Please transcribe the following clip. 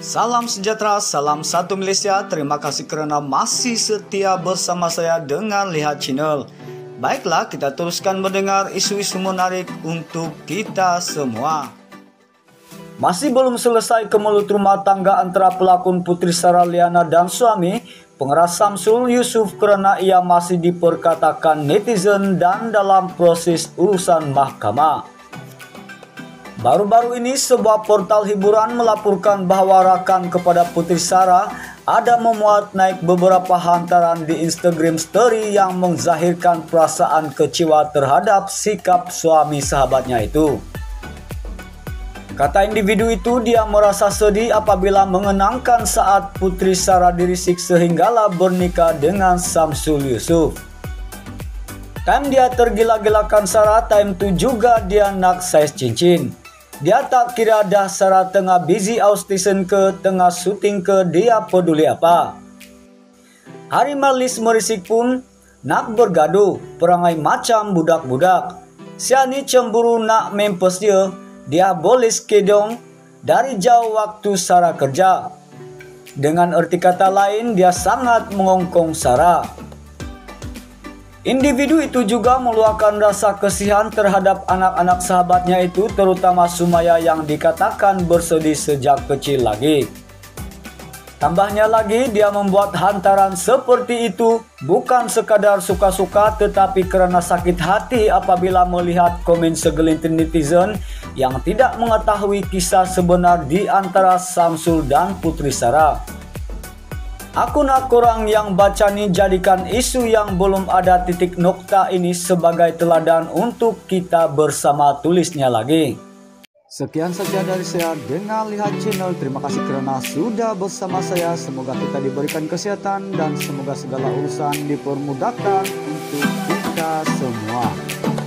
Salam sejahtera, salam satu Malaysia. Terima kasih kerana masih setia bersama saya dengan Lihat Channel. Baiklah, kita teruskan mendengar isu-isu menarik untuk kita semua. Masih belum selesai kemelut rumah tangga antara pelakon Putri Sarah Liana dan suami, pengeras Samsul Yusuf, kerana ia masih diperkatakan netizen dan dalam proses urusan mahkamah. Baru-baru ini sebuah portal hiburan melaporkan bahawa rakan kepada Putri Sarah ada memuat naik beberapa hantaran di Instagram story yang menzahirkan perasaan kecewa terhadap sikap suami sahabatnya itu. Kata individu itu, dia merasa sedih apabila mengenangkan saat Putri Sarah dirisik sehinggalah bernikah dengan Samsul Yusuf. Time dia tergila-gilakan Sarah, time tu juga dia nak saiz cincin. Dia tak kira dah Sarah tengah busy outstation ke, tengah syuting ke, dia peduli apa. Hari Marlis merisik pun nak bergaduh, perangai macam budak-budak. Siani cemburu nak mempes dia boleh skedong dari jauh waktu Sarah kerja. Dengan erti kata lain, dia sangat mengongkong Sarah. Individu itu juga meluahkan rasa kasihan terhadap anak-anak sahabatnya itu, terutama Sumaya yang dikatakan bersedih sejak kecil lagi. Tambahnya lagi, dia membuat hantaran seperti itu bukan sekadar suka-suka, tetapi kerana sakit hati apabila melihat komen segelintir netizen yang tidak mengetahui kisah sebenar di antara Samsul dan Putri Sarah. Aku nak korang yang baca ni jadikan isu yang belum ada titik nokta ini sebagai teladan untuk kita bersama, tulisnya lagi. Sekian saja dari saya dengan Lihat Channel. Terima kasih kerana sudah bersama saya. Semoga kita diberikan kesehatan dan semoga segala urusan dipermudahkan untuk kita semua.